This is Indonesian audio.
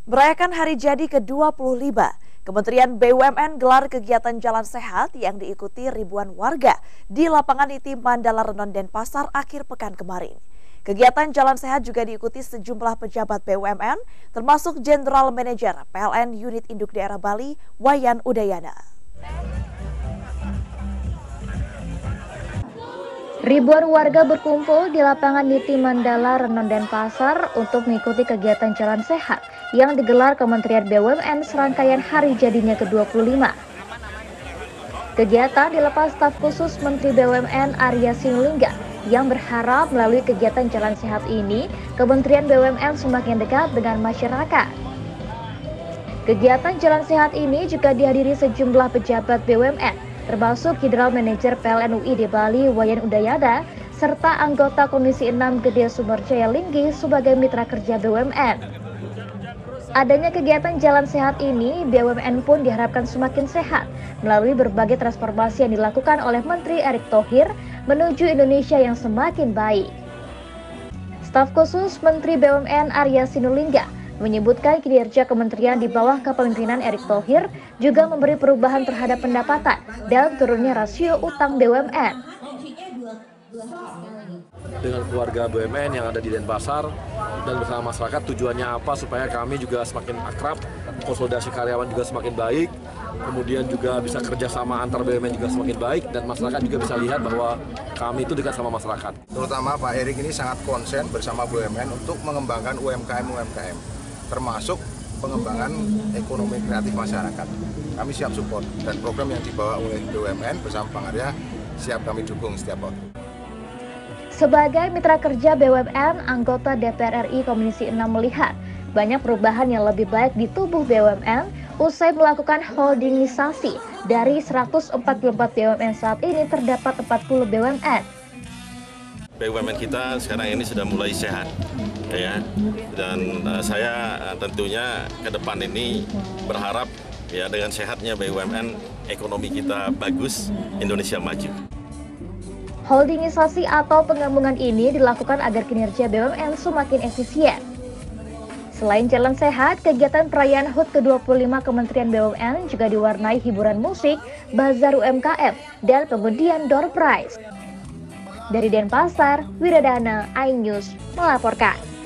Merayakan hari jadi ke-25, Kementerian BUMN gelar kegiatan Jalan Sehat yang diikuti ribuan warga di lapangan ITI Mandala Renon Denpasar akhir pekan kemarin. Kegiatan Jalan Sehat juga diikuti sejumlah pejabat BUMN, termasuk General Manager PLN Unit Induk Daerah Bali, Wayan Udayana. Ribuan warga berkumpul di lapangan ITI Mandala Renon Denpasar untuk mengikuti kegiatan Jalan Sehat yang digelar Kementerian BUMN serangkaian hari jadinya ke-25. Kegiatan dilepas staf khusus Menteri BUMN Arya Sinulinga yang berharap melalui kegiatan Jalan Sehat ini, Kementerian BUMN semakin dekat dengan masyarakat. Kegiatan Jalan Sehat ini juga dihadiri sejumlah pejabat BUMN, termasuk General Manager PLN UI di Bali, Wayan Udayana, serta anggota Komisi 6 Gede Sumerjaya Linggi sebagai mitra kerja BUMN. Adanya kegiatan Jalan Sehat ini, BUMN pun diharapkan semakin sehat melalui berbagai transformasi yang dilakukan oleh Menteri Erick Thohir menuju Indonesia yang semakin baik. Staf khusus Menteri BUMN Arya Sinulinga menyebutkan kinerja kementerian di bawah kepemimpinan Erick Thohir juga memberi perubahan terhadap pendapatan dan turunnya rasio utang BUMN. Dengan keluarga BUMN yang ada di Denpasar dan bersama masyarakat, tujuannya apa supaya kami juga semakin akrab, konsolidasi karyawan juga semakin baik, kemudian juga bisa kerjasama antar BUMN juga semakin baik, dan masyarakat juga bisa lihat bahwa kami itu dekat sama masyarakat. Terutama Pak Erick ini sangat konsen bersama BUMN untuk mengembangkan UMKM, termasuk pengembangan ekonomi kreatif masyarakat. Kami siap support dan program yang dibawa oleh BUMN bersama Bang Arya siap kami dukung setiap waktu. Sebagai mitra kerja BUMN, anggota DPR RI Komisi 6 melihat banyak perubahan yang lebih baik di tubuh BUMN usai melakukan holdingisasi. Dari 144 BUMN saat ini terdapat 40 BUMN. BUMN kita sekarang ini sudah mulai sehat, ya. Dan saya tentunya ke depan ini berharap ya dengan sehatnya BUMN, ekonomi kita bagus, Indonesia maju. Holdingisasi atau penggabungan ini dilakukan agar kinerja BUMN semakin efisien. Selain Jalan Sehat, kegiatan perayaan HUT ke-25 Kementerian BUMN juga diwarnai hiburan musik, bazar UMKM, dan pengundian door prize. Dari Denpasar, Wiradana, iNews melaporkan.